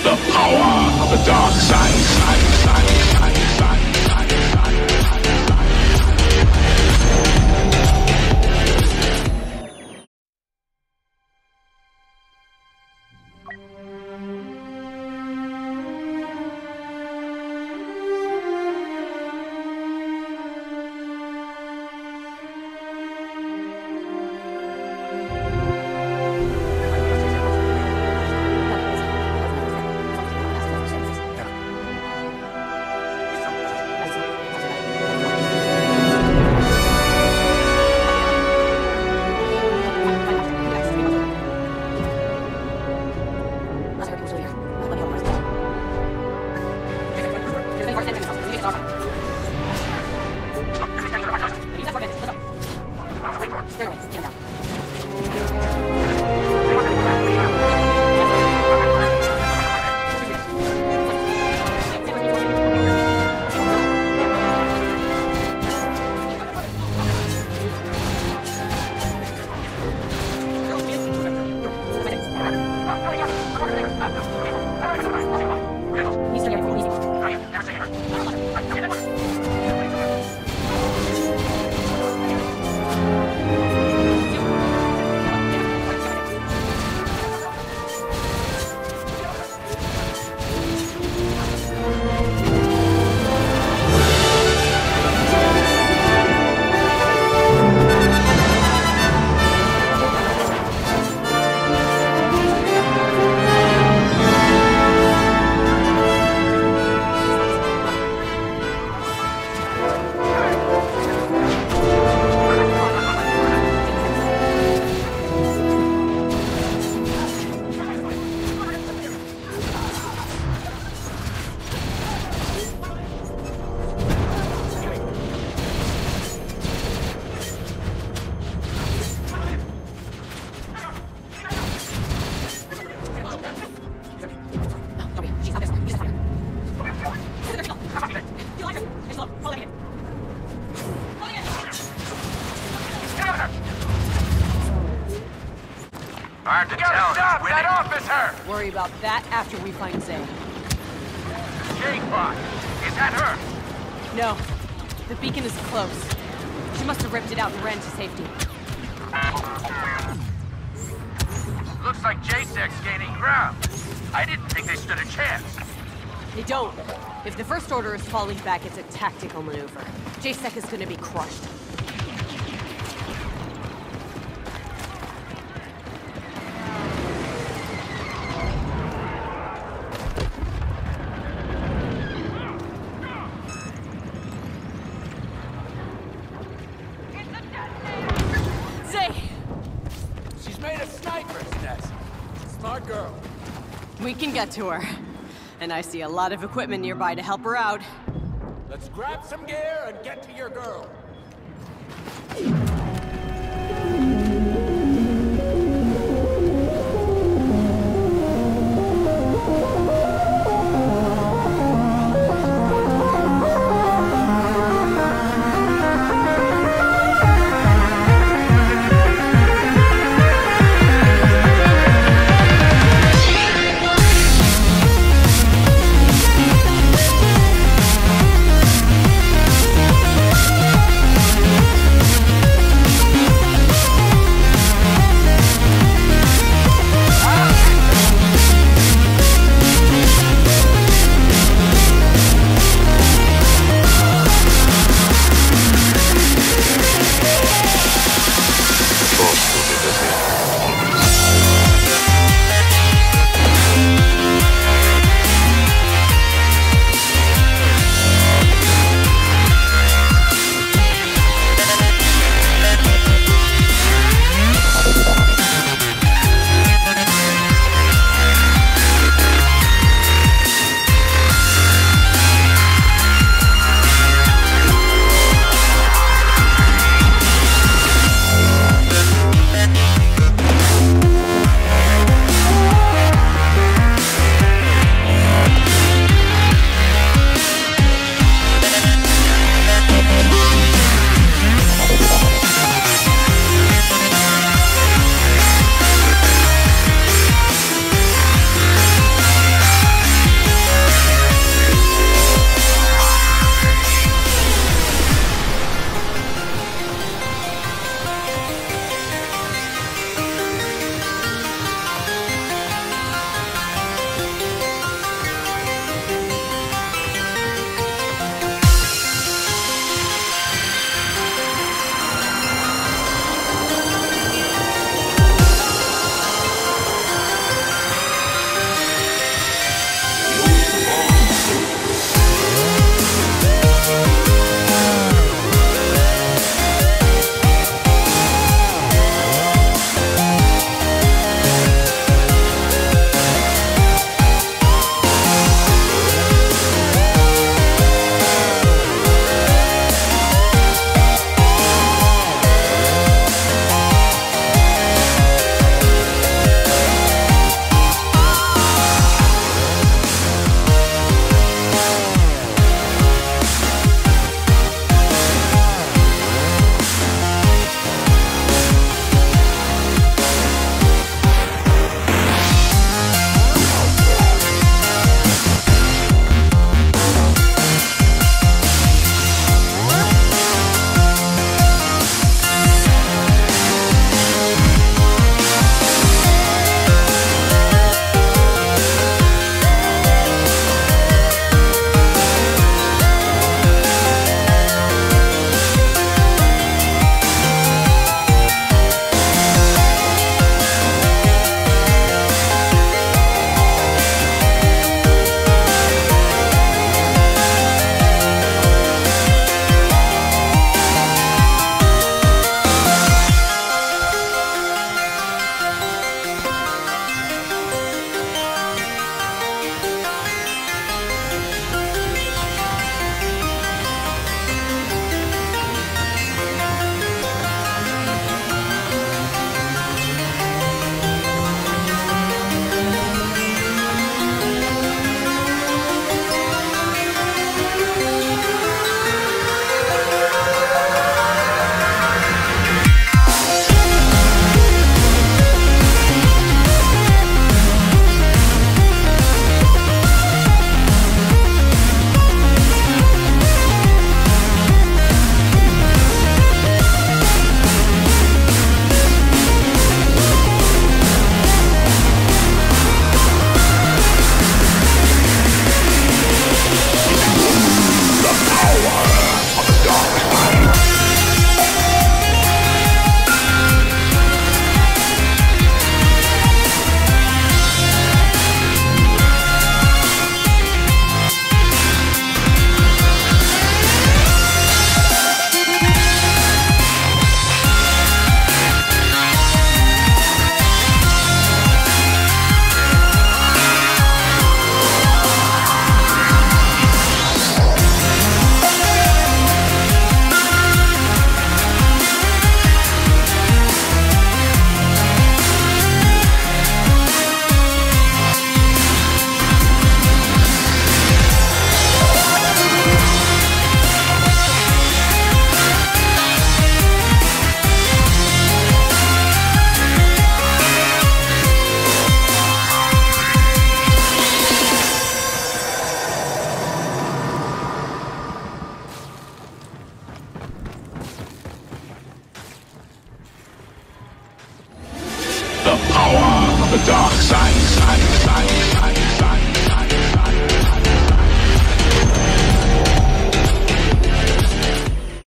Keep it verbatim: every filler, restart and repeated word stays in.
the power of the dark side, side, side, side, side, side, side, side. Hard to tell. Stop that officer! Worry about that after we find Zay. J-Bot! Is that her? No. The beacon is close. She must have ripped it out and ran to safety. Looks like J SEC's gaining ground. I didn't think they stood a chance. They don't. If the First Order is falling back, it's a tactical maneuver. J SEC is gonna be crushed. We can get to her. And I see a lot of equipment nearby to help her out. Let's grab some gear and get to your girl.